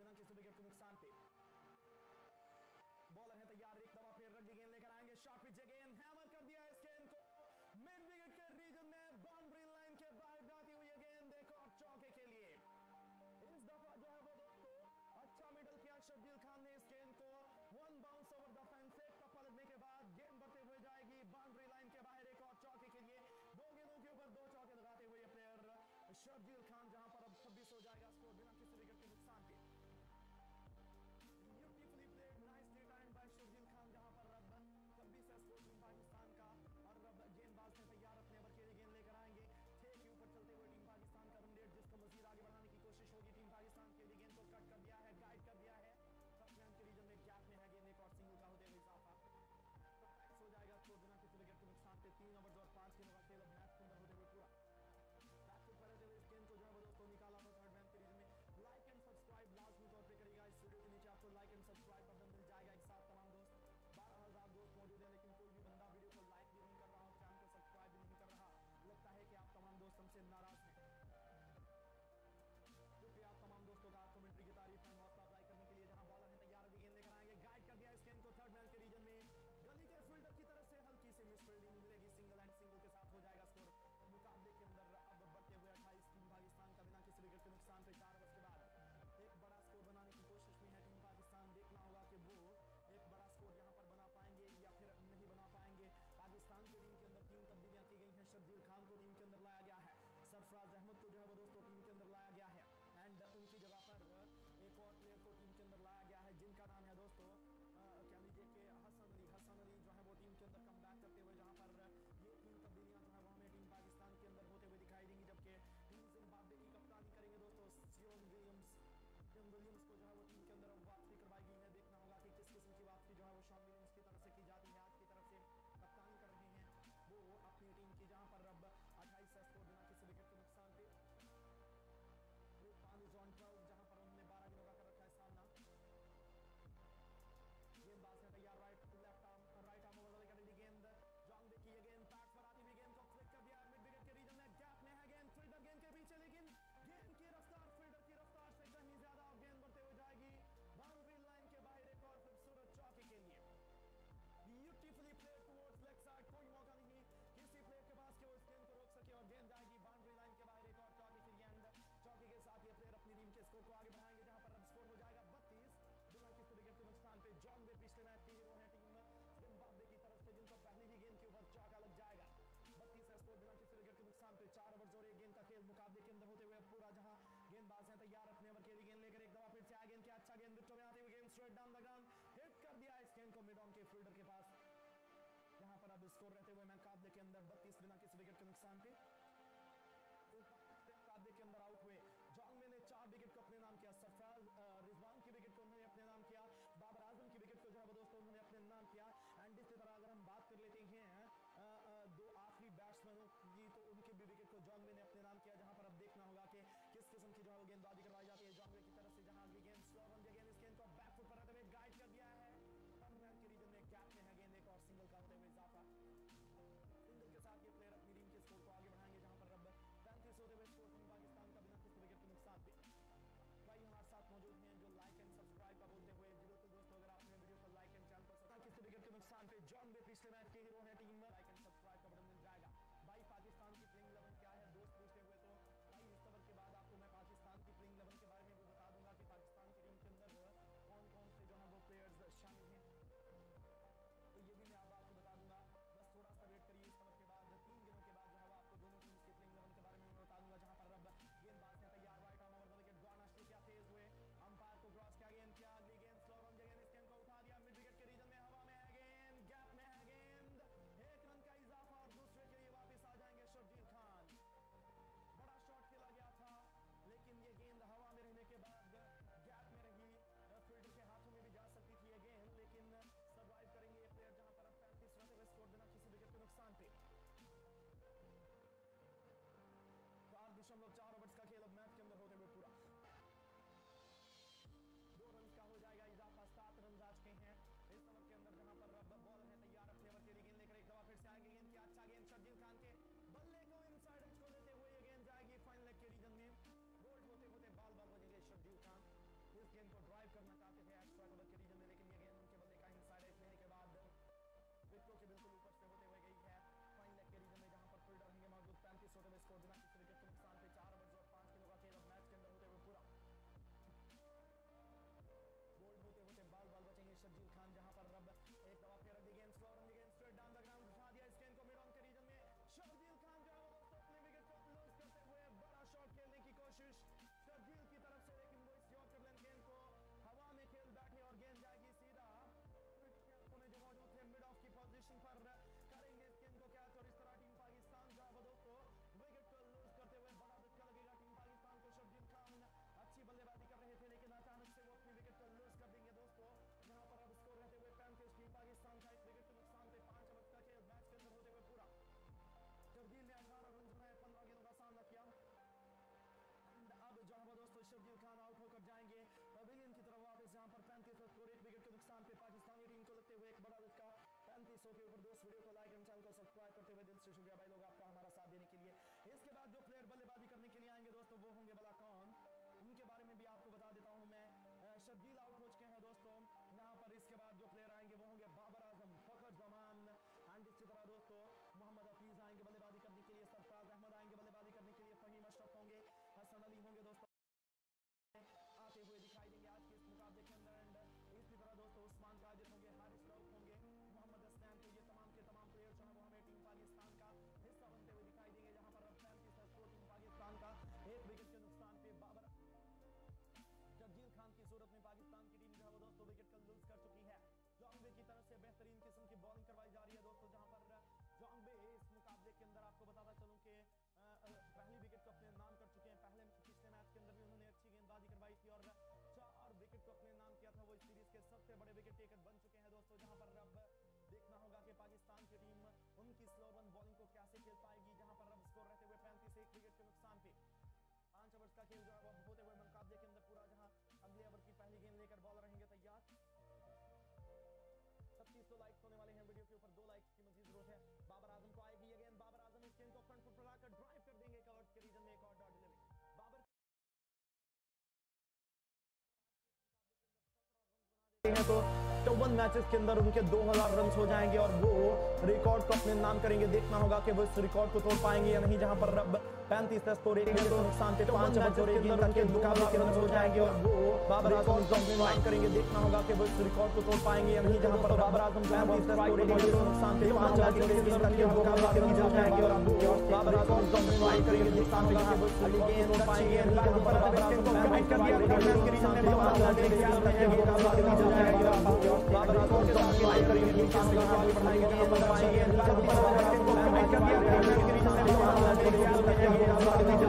बिना किसी विकेट के नुकसान पे। बॉलर है तैयार, एक दफा फिर रग्बी गेंद लेकर आएंगे, शॉट पिच गेंद हैमर कर दिया इस गेंद को मिड विकेट के रीजन में बाउंड्री लाइन के बाहर जाती हुई ये गेंद एक और चौके के लिए। इस दफा जो है वो दोस्तों अच्छा मिडल किया शब्बीर खान ने इस गेंद को, one bounce over the fence, एक टप्पा लगने के बाद गेंद बढ़ते हुए जाएगी बाउंड्री लाइन के बाहर एक और चौके के लिए। दो गेंदों के ऊपर दो चौके लगाते हुए प्लेयर शब्बीर खान, जहां पर अब 26 हो जाएगा स्कोर बिना किसी विकेट के नुकसान के। Beautifully played, nicely timed by Shabbir Khan, जहां पर अब 26 है स्कोर टीम पाकिस्तान का। और अब गेंदबाज ने तैयार अपने ओवर के लिए गेंद लेकर आएंगे, थे के ऊपर चलते हुए टीम पाकिस्तान का रन रेट जिसको मजीद आगे बढ़ाने की कोशिश होगी टीम पाकिस्तान के लिए। गेंद को कट कर दिया है, गाइड कर दिया है, के रीजन में गैप में है गेंद, एक और सिंगल का होते हुए इजाफा हो जाएगा स्कोर बिना किसी विकेट के नुकसान पे। 3 ओवर और 5 गेंदों का खेल अब मैच के अंदर होते हुए पूरा बैकफुट पर रहते हुए इस गेंद को जो है वो दोस्तों निकाला था थर्ड मैन के रीजन में। लाइक एंड सब्सक्राइब लाजमी तौर पे करिएगा, इस वीडियो के नीचे आपको लाइक एंड सब्सक्राइब बटन मिल जाएगा। एक साथ तमाम दोस्त 12,000 दोस्त मौजूद है, लेकिन कोई भी बंदा वीडियो को लाइक भी नहीं कर रहा और चैनल को सब्सक्राइब भी नहीं कर रहा। लगता है कि आप तमाम दोस्त हमसे नाराज हैं। शुक्रिया आप तमाम दोस्तों का कमेंट्री की तारीफ में हौसला अफजाई करने के लिए। जहां बॉलर है तैयार, अभी गेंद लेकर आएंगे, गाइड कर दिया इस गेंद को थर्ड मैन के रीजन में, गली के फील्डर की तरफ से हल्की सी मिस फील्डिंग मिलेगी, सिंगल एंड सिंगल के साथ हो जाएगा स्कोर मुकाबले के अंदर अब बढ़ते हुए 28 टीम पाकिस्तान का बिना किसी विकेट के नुकसान पे। 4 ओवर के बाद एक बड़ा स्कोर बनाने की कोशिश में है टीम पाकिस्तान, देखना होगा कि वो एक बड़ा स्कोर यहाँ पर बना पाएंगे या फिर नहीं बना पाएंगे। पाकिस्तान की टीम के अंदर 3 तब्दीलियां की गई हैं, शब्बीर खान को टीम के अंदर लाया गया है, सरफराज अहमद को जो है वो दोस्तों टीम के अंदर लाया गया है, एंड उनकी जगह पर एक और प्लेयर को टीम के अंदर लाया गया है जिनका नाम है दोस्तों कह लीजिए कि हसन अली जो है वो टीम के अंदर कम बैक करते हुए, जहां पर ये 3 तब्दीलियां जो है वो हमें टीम पाकिस्तान के अंदर होते हुए दिखाई देंगी। जबकि टीम जिम्बाब्वे की कप्तानी करेंगे दोस्तों सियोन विलियम्स को जो है वो टीम के अंदर वापसी करवाई गई है। देखना होगा कि किस किस्म की वापसी जो है वो शॉन विलियम्स की तरफ से की जाती है। आज की तरफ से कप्तानी कर रहे हैं वो अपनी टीम की, जहां पर अब 28 स्कोर बिना किसी विकेट के नुकसान पे। जहां पर उन्होंने 12 गेंदों का कर रखा है सामना। गेंदबाज है तैयार, राइट आर्म ओवर वाले गेंद जॉन बेकी, ये गेंद पैड पर आती हुई गेंद को फ्लिक कर दिया मिड विकेट के रीजन में, गैप में है गेंद, फील्डर गेंद के पीछे, लेकिन गेंद की रफ्तार फील्डर की रफ्तार से कहीं ज्यादा गेंद बढ़ते हुए जाएगी बाउंड्री लाइन के बाहर एक और खूबसूरत चौके के लिए। Beautifully played towards leg side, कोई मौका नहीं किसी प्लेयर के पास कि वो इस गेंद को रोक सके और गेंद जाएगी बाउंड्री लाइन के बाहर एक और चौके के लिए। एंड चौके के साथ ये प्लेयर अपनी टीम के स्कोर को आगे बढ़ाएंगे, जहां पर अब स्कोर हो जाएगा 32 बिना किसी विकेट के नुकसान पे। जॉन बे पिछले मैच के हीरो हैं टीम जिम्बाब्वे की तरफ से, जिनको पहले ही गेंद के ऊपर चौका लग जाएगा। 32 स्कोर बिना किसी विकेट के नुकसान पे। 4 ओवर और 1 गेंद का खेल मुकाबले के अंदर होते हुए पूरा, जहां गेंदबाज हैं तैयार अपने ओवर के लिए गेंद लेकर, एक दफा फिर से आया गेंद के अच्छा गेंद विकेट में आते हुए गेंद straight down the ground hit कर दिया इस गेंद को मिड ऑन के फील्डर के पास, जहां पर अब स्कोर रहते हुए मुकाबले के अंदर 32 बिना किसी विकेट के नुकसान पे। मुकाबले के अंदर आउट हुए जॉन ने 4 विकेट को अपने नाम किया, सरफराज रिजवान की विकेट को उन्होंने अपने नाम किया, बाबर आजम की विकेट को जो है दोस्तों उन्होंने अपने नाम किया। एंड इसी तरह अगर हम बात कर लेते हैं 2 आखिरी बैट्समैनों की, तो उनके भी विकेट को जॉन ने अपने नाम किया, जहां पर अब देखना होगा कि किस किस्म की जो है वो गेंदबाजी करवाई जाती है जॉन की तरफ से। जहां अगली गेंद स्लो रन अगेन, इस गेंद को बैकफुट पर रहते हुए गाइड कर दिया है के रीजन में, गैप में है गेंद, एक और सिंगल का होते हुए इजाफा। सिंगल के साथ ये प्लेयर अपनी टीम के स्कोर को आगे बढ़ाएंगे, जहां पर अब 35 होते हुए स्कोर टीम पाकिस्तान का बिना किसी विकेट के नुकसान पे। भाई हमारे साथ मौजूद हैं जो लाइक एंड सब्सक्राइब का बोलते हुए, जी बिल्कुल दोस्तों, अगर आपने वीडियो को लाइक एंड चैनल को सब्सक्राइब किसी विकेट के नुकसान पे। जॉन बे पिछले मैच के हीरो हैं टीम में, लाइक एंड सब्सक्राइब का बटन मिल जाएगा। भाई पाकिस्तान की प्लेइंग 11 क्या है दोस्त पूछते हुए, तो भाई इस खबर के बाद आपको मैं पाकिस्तान की प्लेइंग 11 के बारे में भी बता दूंगा कि पाकिस्तान की टीम के अंदर कौन कौन से जो है वो प्लेयर्स शामिल हैं, तो ये भी मैं आपको बता दूंगा। बस थोड़ा सा वेट करिए, इस खबर के बाद 3 दिनों के बाद जो है आपको दोनों टीम्स के प्लेइंग 11 के बारे में बता दूंगा। जहां पर अब गेंदबाज है तैयार, right arm over wicket gonna शुरू किया, तेज हुए अंपायर को क्रॉस किया, गेंद किया, अगली गेंद स्लो रन अगेन, इस गेंद को उठा दिया मिड विकेट के रीजन में, हवा में है गेंद, गैप में है गेंद, बॉलिंग पर करेंगे स्किन को कैच और इस तरह टीम पाकिस्तान जो है वो दोस्तों विकेट को लूज करते हुए बड़ा धक्का लगेगा टीम पाकिस्तान को। शब्जील खान अच्छी बल्लेबाजी कर रहे थे लेकिन अचानक से वो अपनी विकेट को लूज कर देंगे दोस्तों। यहाँ पर अब स्कोर रहते हुए 35 टीम पाकिस्तान का 1 विकेट के नुकसान पे 5 ओवर का खेल मैच के अंदर होते हुए पूरा। शब्जील ने 18 रन बनाए, 15 गेंदों का सामना किया। अब जो है वो दोस्तों शब्जील खान आउट होकर जाएंगे पवेलियन की तरफ वापस, जहां पर 35 रन स्कोर 1 विकेट के नुकसान पे पाकिस्तानी टीम को लगते हुए एक बड़ा झटका। 35 के ऊपर दोस्त वीडियो को लाइक एंड चैनल को सब्सक्राइब करते हुए दिल से शुक्रिया भाई लोग आपका हमारा साथ देने के लिए। इसके बाद जो प्लेयर बल्लेबाजी करने के लिए आएंगे दोस्तों वो होंगे भला कौन, उनके बारे में भी आपको बता देता हूं मैं। शब्जील आउट हो चुके हैं दोस्तों। यहाँ पर इसके बाद जो प्लेयर आएंगे वो होंगे बाबर आजम, फखर जमान एंड इसी तरह दोस्तों मोहम्मद हफीज आएंगे बल्लेबाजी करने के लिए, सरफराज अहमद आएंगे बल्लेबाजी करने के लिए, फहीम अशरफ होंगे, हसन अली होंगे दोस्तों आते हुए दिखाई देंगे आज के इस मुकाबले के अंदर। एंड इसी तरह दोस्तों उस्मान कादिर होंगे, हारिस रऊफ होंगे, मोहम्मद हसनैन, तो ये तमाम के तमाम प्लेयर जो है वो हमें टीम पाकिस्तान का हिस्सा बनते हुए दिखाई देंगे। जहां पर अब 35 स्कोर टीम पाकिस्तान का 1 विकेट के नुकसान पे बाबर शब्जील खान की सूरत में पाकिस्तान की टीम जो है वो दोस्तों विकेट को लूज कर चुकी है। जोंगबे की तरफ से बेहतरीन किस्म की बॉलिंग करवाई जा रही है दोस्तों, जहां पर जोंगबे इस मुकाबले के अंदर आपको बताता चलूं कि पहली विकेट को अपने नाम कर चुके हैं। पिछले मैच के अंदर भी उन्होंने अच्छी गेंदबाजी करवाई थी और 4 विकेट को अपने नाम किया था। वो इस सीरीज के सबसे बड़े विकेट टेकर बन चुके हैं दोस्तों। जहां पर अब देखना होगा कि पाकिस्तान की टीम उनकी स्लो रन बॉलिंग को कैसे खेल पाएगी। जहां पर अब स्कोर रहते हुए 35 1 विकेट के नुकसान पे 5 ओवर का खेल जो है वो होते हुए मुकाबले के अंदर पूरा। जहां अगले ओवर की पहली गेंद लेकर बॉलर रहेंगे तैयार। 37 लाइक्स होने वाले हैं वीडियो के ऊपर, 2 लाइक्स की मजीद जरूरत है। बाबर आजम को आएगी ये गेंद, बाबर आजम इस गेंद को फ्रंट फुट पर लाकर ड्राइव कर देंगे कवर्स के रीजन में एक और डॉट डिलीवरी। बाबर हैं तो 54 मैचेस के अंदर उनके 2000 रन हो जाएंगे और वो रिकॉर्ड को अपने नाम करेंगे। देखना होगा कि वो इस रिकॉर्ड को तोड़ पाएंगे या नहीं। जहां पर अब 35 स्कोर 1 विकेट के नुकसान पे 5 ओवर के अंदर उनके मुकाबले के रन हो जाएंगे और वो बाबर आजम जंपिंग लाइन करेंगे। देखना होगा कि वो इस रिकॉर्ड को तोड़ पाएंगे या नहीं। जहां पर बाबर आजम 35 स्कोर 1 विकेट के नुकसान पे 5 ओवर के अंदर उनके मुकाबले के रन हो जाएंगे और वो बाबर आजम जंपिंग लाइन करेंगे। देखना होगा कि वो अगली गेंद तोड़ पाएंगे या नहीं। जहां पर बाबर आजम कमिट कर दिया मैच के रीजन में 5 ओवर के अंदर मुकाबले के रन हो जाएंगे और बाबर आजम के साथ लाइन करेंगे। देखना होगा कि आगे बढ़ाएंगे जहां पर पाएंगे जहां पर बाबर आजम को कमिट कर दिया मैच के रीजन में 5 ओवर के अंदर मुकाबले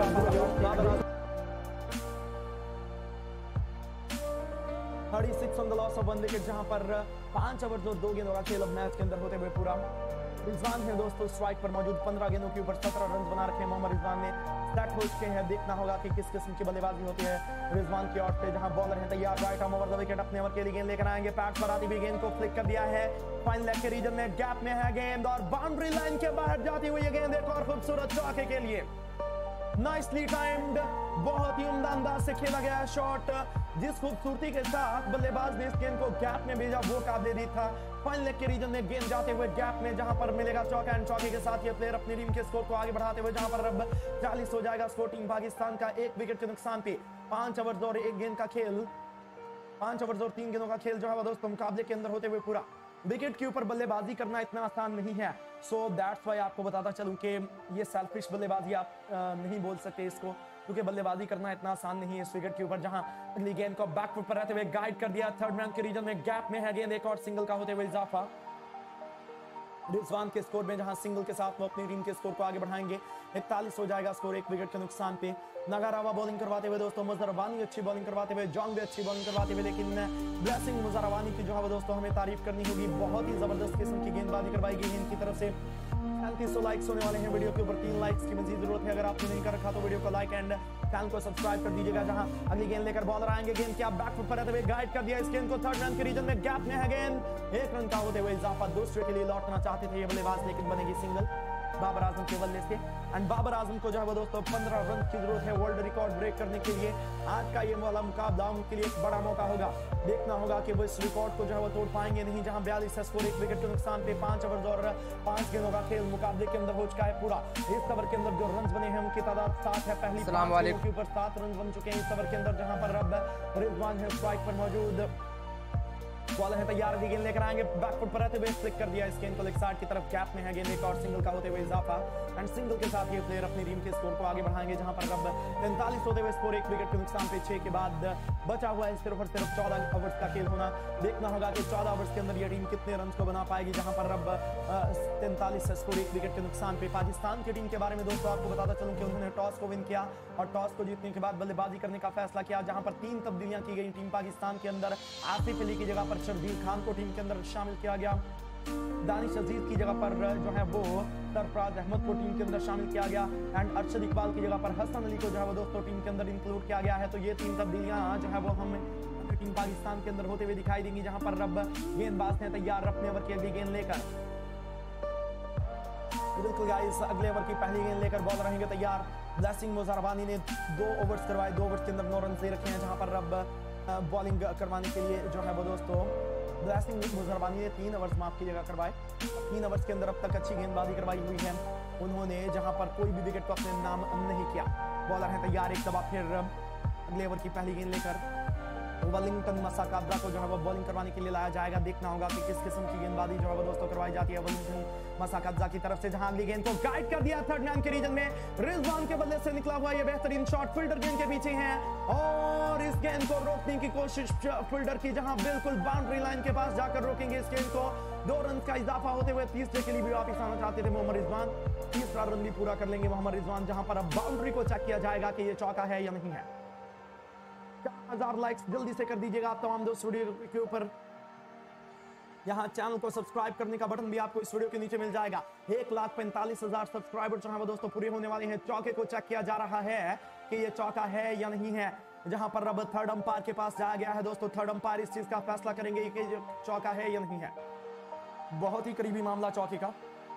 36 on the loss of 1 wicket. जहां पर 5 ओवर और 2 गेंदों का खेल अब मैच के अंदर होते हुए पूरा। रिजवान है दोस्तों स्ट्राइक पर मौजूद, 15 गेंदों के ऊपर 17 रन बना रखे हैं। मोहम्मद रिजवान ने सेट हो चुके हैं। देखना होगा कि किस किस्म की बल्लेबाजी होती है रिजवान की ओर से। जहां बॉलर है तैयार, right arm over the wicket, अपने ओवर के लिए गेंद लेकर आएंगे। पैड पर आती हुई गेंद को फ्लिक कर दिया है, फाइन लेग के रीजन में गैप में है गेंद और बाउंड्री लाइन के बाहर जाती हुई ये गेंद एक और खूबसूरत चौके के लिए। नाइसली टाइम्ड, बहुत ही उम्दा अंदाज से खेला गया है शॉट। जिस खूबसूरती के साथ बल्लेबाज ने इस गेंद को गैप में भेजा वो काबिल था। फाइन लेग के रीजन में गेंद जाते हुए गैप में, जहां पर मिलेगा चौका एंड चौके के साथ ये प्लेयर अपनी टीम के स्कोर को आगे बढ़ाते हुए, जहां पर अब 40 हो जाएगा स्कोर टीम पाकिस्तान का 1 विकेट के नुकसान पे। 5 ओवर और 1 गेंद का खेल, 5 ओवर और 3 गेंदों का खेल जो है दोस्तों मुकाबले के अंदर होते हुए पूरा। विकेट के ऊपर बल्लेबाजी करना इतना आसान नहीं है। सो दैट्स वाई आपको बताता चलूं कि ये सेल्फिश बल्लेबाजी आप नहीं बोल सकते इसको, क्योंकि बल्लेबाजी करना इतना आसान नहीं है इस विकेट के ऊपर। जहां अगली गेंद को बैकफुट पर रहते हुए गाइड कर दिया, थर्ड मैन के रीजन में गैप में है गेंद, एक और सिंगल का होते हुए इजाफा रिजवान के स्कोर में, जहां सिंगल के साथ वो अपनी टीम के स्कोर को आगे बढ़ाएंगे। 41 हो जाएगा स्कोर 1 विकेट के नुकसान पे। नगारावा बॉलिंग करवाते हुए दोस्तों, मुजरवानी अच्छी बॉलिंग करवाते हुए, जोंग भी अच्छी बॉलिंग करवाते हुए, लेकिन ब्लेसिंग मुजरवानी की जो है दोस्तों हमें तारीफ करनी होगी। बहुत ही जबरदस्त किस्म की गेंदबाजी करवाई गई इनकी तरफ से। 35 लाइक्स होने वाले हैं वीडियो के ऊपर, 3 लाइक्स की मजीद जरूरत है। अगर आपने नहीं कर रखा तो वीडियो को लाइक एंड चैनल को सब्सक्राइब कर दीजिएगा। जहां अगली गेंद लेकर बॉलर आएंगे, गेंद क्या बैकफुट पर रहते हुए गाइड कर दिया इस गेंद को, थर्ड रन के रीजन में गैप में है गेंद, 1 रन का होते हुए इजाफा। दूसरे के लिए लौटना चाहते थे ये बल्लेबाज, लेकिन बनेगी सिंगल बाबर आजम के बल्ले से। एंड बाबर आजम को जो है दोस्तों 15 रन की जरूरत है वर्ल्ड रिकॉर्ड ब्रेक करने के लिए। आज का ये वाला मुकाबला उनके लिए एक बड़ा मौका होगा। देखना होगा कि वो इस रिकॉर्ड को जो है वो तोड़ पाएंगे नहीं। जहां 42 स्कोर 1 विकेट के नुकसान पे 5 ओवर और 5 गेंदों का खेल मुकाबले के अंदर हो चुका है पूरा। इस ओवर के अंदर जो रन बने हैं उनकी तादाद 7 है। पहली 5 गेंदों के ऊपर 7 रन बन चुके हैं इस ओवर के अंदर। जहां पर अब रिजवान है स्ट्राइक पर मौजूद, बॉलर है तैयार, गेंद लेकर आएंगे बैकफुट पर रहते हुए फ्लिक कर दिया इस गेंद को लेग साइड की तरफ, गैप में है गेंद, एक और सिंगल का होते हुए इजाफा एंड सिंगल के साथ ये प्लेयर अपनी टीम के स्कोर को आगे बढ़ाएंगे जहां पर अब 43 होते हुए स्कोर, एक विकेट के नुकसान पे 6 के बाद बचा हुआ है सिर्फ और सिर्फ 14 ओवर्स का खेल होना। देखना होगा कि 14 ओवर्स के अंदर ये टीम कितने रन को बना पाएगी जहां पर अब 43 स्कोर, एक विकेट के नुकसान पे। पाकिस्तान की टीम के बारे में दोस्तों आपको बताता चलूं कि उन्होंने टॉस को विन किया और टॉस को जीतने के बाद बल्लेबाजी करने का फैसला किया जहां पर 3 तब्दीलियां की गई टीम पाकिस्तान के अंदर। आसिफ अली की जगह पर शर्जील खान को टीम के अंदर शामिल किया गया, दानिश अजीज की जगह पर जो है वो सरफराज अहमद को टीम के अंदर शामिल किया गया एंड अरशद इकबाल की जगह पर हसन अली को जो है वो दोस्तों टीम के अंदर इंक्लूड किया गया है। तो ये 3 तब्दीलियां जो है वो हमें टीम पाकिस्तान के अंदर होते हुए दिखाई देंगी जहां पर अब गेंदबाज हैं तैयार अपने ओवर की अगली गेंद लेकर। बिल्कुल गाइस, अगले ओवर की पहली गेंद लेकर बॉलर रहेंगे तैयार। ब्लेसिंग मुजरबानी ने 2 ओवर्स करवाए, 2 ओवर्स के अंदर 9 रन दे रखे हैं जहां पर अब बॉलिंग करवाने के लिए जो है वो दोस्तों ब्लेसिंग मुजरबानी ने 3 ओवर्स माफ की जगह करवाए। 3 ओवर्स के अंदर अब तक अच्छी गेंदबाजी करवाई हुई है उन्होंने जहां पर कोई भी विकेट को अपने नाम नहीं किया। बॉलर है तैयार, एक दफा फिर अगले ओवर की पहली गेंद लेकर वेलिंगटन मसाकाद्रा को जो है वो बॉलिंग करवाने के लिए लाया जाएगा। देखना होगा कि किस किस्म की गेंदबाजी जो है वो दोस्तों करवाई जाती है वेलिंगटन मसाकाद्रा की तरफ से, जहां अगली गेंद को गाइड कर दिया थर्ड मैन के रीजन में। रिजवान के बल्ले से निकला हुआ ये बेहतरीन शॉट फील्डर गेंद के पीछे है और इस गेंद को रोकने की कोशिश फील्डर की, जहां बिल्कुल बाउंड्री लाइन के पास जाकर रोकेंगे इस गेंद को। 2 रन का इजाफा होते हुए तीसरे के लिए भी वापस आना चाहते थे मोहम्मद रिजवान। तीसरा रन भी पूरा कर लेंगे मोहम्मद रिजवान जहां पर अब बाउंड्री को चेक किया जाएगा कि ये चौका है या नहीं है। 4000 लाइक्स जल्दी से कर दीजिएगा आप तमाम दोस्त वीडियो के ऊपर। यहाँ चैनल को सब्सक्राइब करने का बटन भी आपको इस वीडियो के नीचे मिल जाएगा। 1,45,000 सब्सक्राइबर जो है वो दोस्तों पूरे होने वाले हैं। चौके को चेक किया जा रहा है कि ये चौका है या नहीं है, जहां पर अब थर्ड अंपायर के पास जाया गया है दोस्तों। थर्ड अंपायर इस चीज का फैसला करेंगे कि ये चौका है या नहीं है। बहुत ही करीबी मामला चौके का,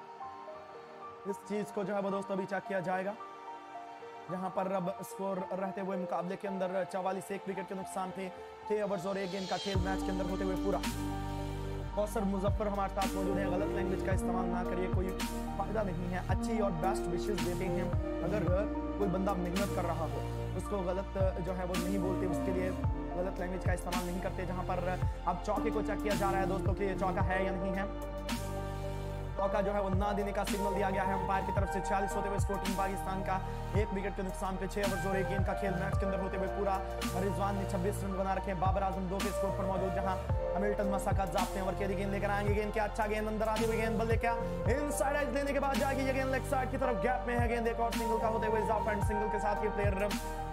इस चीज को जो है वो दोस्तों अभी चेक किया जाएगा जहां पर अब स्कोर रहते हुए मुकाबले के अंदर 44, 1 विकेट के नुकसान थे। 6 ओवर्स और 1 गेंद का खेल मैच के अंदर होते हुए पूरा। कौसर मुजफ्फर हमारे साथ मौजूद हैं। गलत लैंग्वेज का इस्तेमाल ना करिए, कोई फायदा नहीं है। अच्छी और बेस्ट विशेष देते हैं। अगर कोई बंदा मेहनत कर रहा हो उसको गलत जो है वो नहीं बोलते, उसके लिए गलत लैंग्वेज का इस्तेमाल नहीं करते। जहां पर अब चौके को चेक किया जा रहा है दोस्तों कि ये चौका है या नहीं है। चौका जो है वो ना देने का सिग्नल दिया गया है अंपायर की तरफ से। 46 होते हुए स्कोर टीम पाकिस्तान का, 1 विकेट के नुकसान पे 6 ओवर और 1 गेंद का खेल मैच के अंदर होते हुए पूरा। रिजवान ने 26 रन बना रखे हैं, बाबर आजम 2 के स्कोर पर मौजूद, जहां हैमिल्टन मसाकाद्रा अपने ओवर के गेंद लेकर आएंगे। गेंद क्या अच्छा गेंद अंदर आते हुए गेंद बल्ले क्या इनसाइड एज लेने के बाद जाएगी ये गेंद लेग साइड की तरफ, गैप में है गेंद, एक और सिंगल का होते हुए इजाफा एंड सिंगल के साथ ये प्लेयर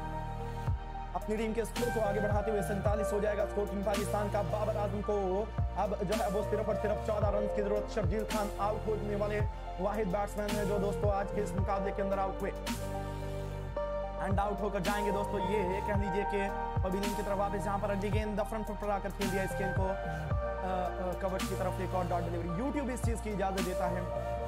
अपनी टीम के स्कोर को आगे बढ़ाते हुए 47 हो जाएगा स्कोर टीम पाकिस्तान का। बाबर आजम को अब जो है वो सिर्फ और सिर्फ 14 रन की जरूरत। शर्जील खान आउट होने वाले वाहिद बैट्समैन है जो दोस्तों आज के इस मुकाबले के अंदर आउट हुए एंड आउट होकर जाएंगे दोस्तों। ये कह लीजिए कि पवेलियन की तरफ वापस, जहां पर अगली गेंद फ्रंट फुट पर आकर खेल दिया इस गेंद को कवर की तरफ, एक और डॉट डिलीवरी। यूट्यूब इस चीज की इजाजत देता है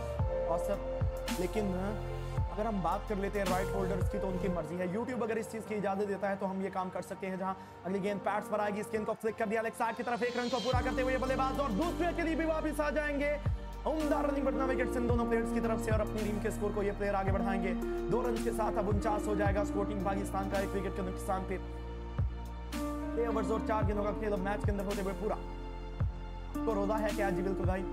औसत, लेकिन अगर हम बात कर लेते हैं राइट होल्डर्स की तो उनकी मर्जी है। यूट्यूब अगर इस चीज की इजाजत देता है तो हम ये काम कर सकते हैं। जहां अगली गेंद पैड्स पर आएगी, इस गेंद को फ्लिक कर दिया लेग साइड की तरफ, 1 रन को पूरा करते हुए बल्लेबाज और दूसरे के लिए भी वापस आ जाएंगे। उम्दा रनिंग बढ़ना विकेट्स इन दोनों प्लेयर्स की तरफ से और अपनी टीम के स्कोर को ये प्लेयर आगे बढ़ाएंगे। 2 रन के साथ अब 49 हो जाएगा स्कोर टीम पाकिस्तान का, 1 विकेट के नुकसान पे। 6 ओवर्स और 4 गेंदों का खेल मैच के अंदर होते हुए पूरा। तो रोदा है क्या जी? बिल्कुल भाई,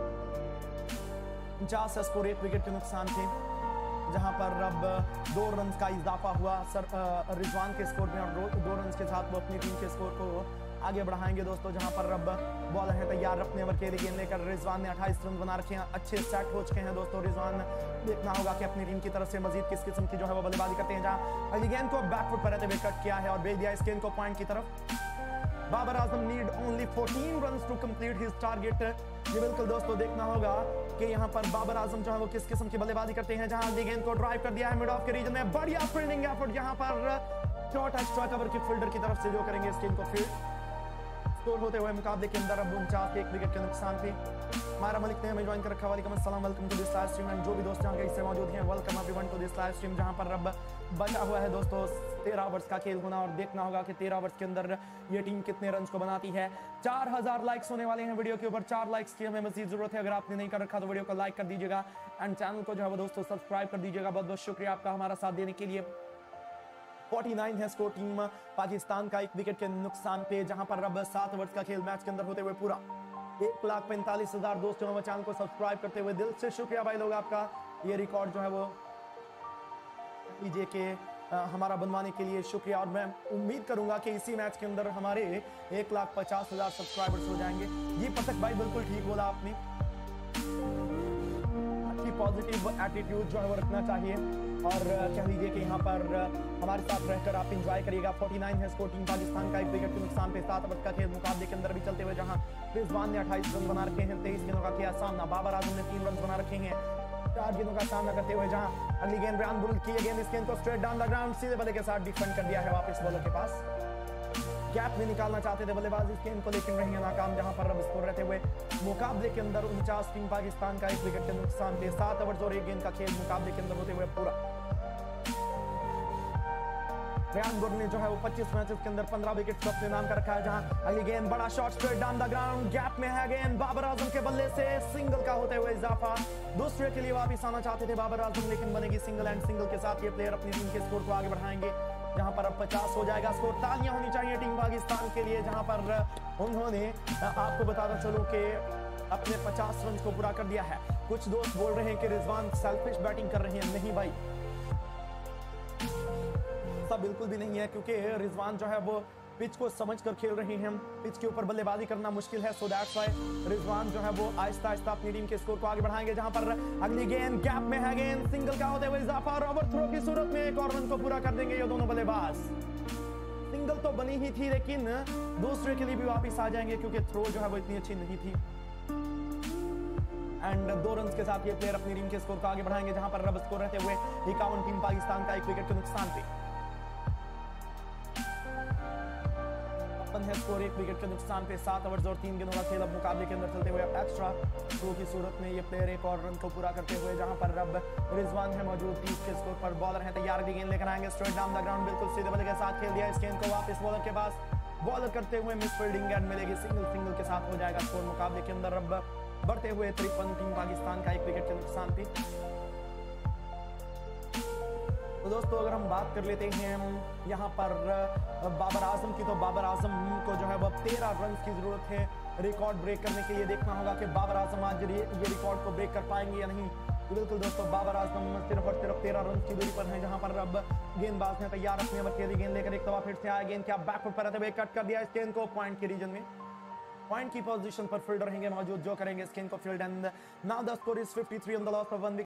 49 स्कोर, 1 विकेट के नुकसान थे, जहां पर अब 2 रन का इजाफा हुआ रिजवान के स्कोर में और 2 रन के साथ वो अपनी टीम के स्कोर को आगे बढ़ाएंगे दोस्तों। जहां पर अब बॉलर है तैयार अपने ओवर के लिए गेंद लेकर। रिजवान ने 28 रन बना रखे हैं, अच्छे सेट हो चुके हैं दोस्तों रिजवान। देखना होगा कि अपनी टीम की तरफ से मजीद किस किस्म की जो है वो बल्लेबाजी करते हैं। जहां अगली गेंद को बैकफुट पर रहते हुए कट किया है और भेज दिया इस गेंद को पॉइंट की तरफ। Babar Azam need only 14 runs to complete his target. ये बिल्कुल दोस्तों देखना होगा कि यहाँ पर बाबर आजम जो है वो किस किस्म की बल्लेबाजी करते हैं। जहां अगली गेंद को ड्राइव कर दिया है मिड ऑफ के रीजन में, बढ़िया फील्डिंग एफर्ट यहाँ पर शॉट एक्स्ट्रा कवर की फील्डर की तरफ से जो करेंगे इस गेंद को फील्ड। स्कोर होते हुए मुकाबले के अंदर अब 49, 1 विकेट के नुकसान पे। हमारा मलिक ने हमें ज्वाइन कर रखा। वालेकुम अस्सलाम, welcome to this live stream and जो भी दोस्त जहां इससे मौजूद हैं welcome everyone to this live stream. जहां पर अब बचा हुआ है दोस्तों 13 ओवर्स का खेल होना और देखना होगा कि 13 ओवर्स के अंदर ये टीम कितने रन्स को बनाती है। 4000 लाइक्स होने वाले हैं वीडियो के ऊपर। 4 लाइक्स की हमें मजीद जरूरत है। अगर आपने नहीं कर रखा तो वीडियो को लाइक कर दीजिएगा एंड चैनल को जो है वो दोस्तों सब्सक्राइब कर दीजिएगा। बहुत बहुत शुक्रिया आपका हमारा साथ देने के लिए। 49 है स्कोर टीम पाकिस्तान का 1 विकेट के नुकसान पे, जहां पर अब 7 ओवर्स का खेल मैच के अंदर होते हुए पूरा। 1,45,000 दोस्तों हमारे चैनल को सब्सक्राइब करते हुए दिल से शुक्रिया भाई लोग आपका। ये रिकॉर्ड जो है वो लीजिए के हमारा बनवाने के लिए शुक्रिया, और मैं उम्मीद करूंगा कि इसी मैच के अंदर हमारे 1,50,000 सब्सक्राइबर्स हो जाएंगे। जी पतक भाई बिल्कुल ठीक बोला आपने, अच्छी पॉजिटिव एटीट्यूड जो है वो रखना चाहिए, और कह लीजिए कि यहाँ पर हमारे साथ रहकर आप एंजॉय करिएगा। 49 है स्कोर टीम पाकिस्तान का 1 विकेट के नुकसान पे। 7 ओवर का खेल मुकाबले के अंदर भी चलते हुए, जहां रिजवान ने 28 रन बना रखे हैं, 23 गेंदों का किया सामना। बाबर आजम ने 3 रन बना रखे हैं 4 गेंदों का सामना करते हुए, जहां अगली गेंद ब्रायन बुल की गेंद, इस गेंद को स्ट्रेट डाउन द ग्राउंड सीधे बल्ले के साथ डिफेंड कर दिया है वापस बॉलर के पास। गैप में निकालना चाहते थे बल्लेबाज इस गेंद को, लेकिन रही नाकाम, जहां पर अब स्कोर रहते हुए मुकाबले के अंदर 49 टीम पाकिस्तान का 1 विकेट के नुकसान पे। 7 ओवर और 1 गेंद का खेल मुकाबले के अंदर होते हुए पूरा। ब्रायन बुल ने जो है वो 25 मैचेस के अंदर 15 विकेट को अपने नाम कर रखा है, जहां अगली गेंद बड़ा shot straight down the ground, gap में है गेंद, बाबर आजम के बल्ले से सिंगल का होते हुए इजाफा। दूसरे के लिए वापिस आना चाहते थे बाबर आजम, लेकिन बनेगी सिंगल, एंड सिंगल के साथ ये प्लेयर अपनी टीम के स्कोर को आगे बढ़ाएंगे, जहां पर अब 50 हो जाएगा स्कोर। तालियां होनी चाहिए टीम पाकिस्तान के लिए, जहां पर उन्होंने आपको बताता चलूं कि अपने 50 रन को पूरा कर दिया है। कुछ दोस्त बोल रहे हैं कि रिजवान सेल्फिश बैटिंग कर रहे हैं, नहीं भाई ऐसा बिल्कुल भी नहीं है, क्योंकि रिजवान जो है वो पिच को समझकर खेल रहे हैं। पिच के ऊपर बल्लेबाजी करना मुश्किल है, सो दैट्स व्हाई रिजवान जो है वो आहिस्ता आहिस्ता अपनी टीम के स्कोर को आगे बढ़ाएंगे, जहां पर अगली गेंद गैप में है गेंद, सिंगल का होते हुए इजाफा, और ओवर थ्रो की सूरत में एक और रन को पूरा कर देंगे ये दोनों बल्लेबाज। सिंगल तो बनी ही थी, लेकिन दूसरे के लिए भी वापिस आ जाएंगे, क्योंकि थ्रो जो है वो इतनी अच्छी नहीं थी। एंड 2 रन के साथ ये प्लेयर अपनी टीम के स्कोर को आगे बढ़ाएंगे, जहां पर रब स्कोर रहते हुए 51 टीम पाकिस्तान का 1 विकेट के नुकसान पे। है स्कोर 1 विकेट के नुकसान पे। 7 ओवर्स और 3 गेंदों का खेल अब मुकाबले के अंदर चलते हुए एक्स्ट्रा थ्रो की सूरत में ये प्लेयर एक और रन को पूरा करते हुए, जहां पर अब रिजवान है मौजूद 30 के स्कोर पर। बॉलर है तैयार, की गेंद लेकर आएंगे स्ट्रेट डाउन द ग्राउंड, बिल्कुल सीधे बल्ले के साथ खेल दिया इस गेंद को वापस बॉलर के पास। बॉलर करते हुए मिस फील्डिंग एंड मिलेगी, सिंगल के साथ हो जाएगा स्कोर मुकाबले के अंदर अब बढ़ते हुए 53 टीम पाकिस्तान का 1 विकेट के नुकसान पे। तो दोस्तों अगर हम बात कर लेते हैं यहाँ पर बाबर आजम की, तो बाबर आजम को जो है वो 13 रन की जरूरत है रिकॉर्ड ब्रेक करने के लिए। देखना होगा कि बाबर आजम आज ये रिकॉर्ड को ब्रेक कर पाएंगे या नहीं। तो बिल्कुल दोस्तों बाबर आजम सिर्फ और सिर्फ 13 रन की दूरी पर है, जहां पर अब गेंदबाज ने तैयार अपने ओवर की गेंद लेकर एक दफा फिर से आया, गेंद क्या बैकफुट पर रहते हुए कट कर दिया इस गेंद को पॉइंट के रीजन में। पॉइंट की पोजीशन पर फील्डर रहेंगे मौजूद, जो करेंगे इस गेंद को field, and now the score is 53 on the loss of 1 wicket.